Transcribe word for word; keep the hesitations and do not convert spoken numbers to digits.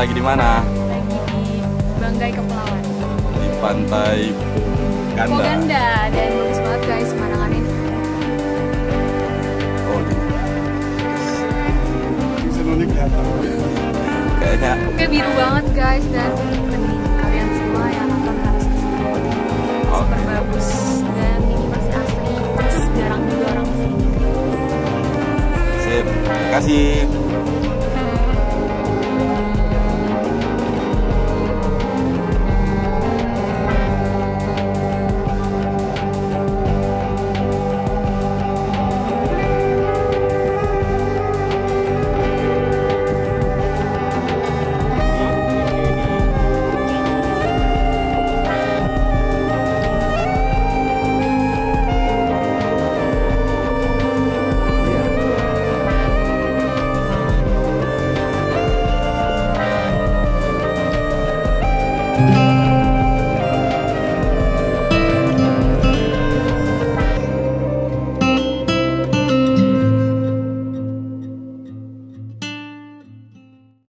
lagi di mana? Lagi di Banggai Kepulauan. Di pantai Ganda. Ganda dan bagus banget guys pemandangannya. Oh, Semuanya kelihatan. kayaknya Kayak biru banget guys dan mending kalian semua yang nonton harus kesini. Super bagus dan ini masih asri, terus jarang juga orang kesini. sip. Terima kasih.